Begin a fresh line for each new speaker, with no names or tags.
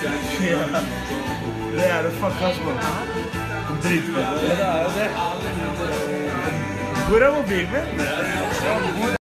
Det er det fucka små. Dritbra.
Ja, det er jo det.
Hvor er mobilen min?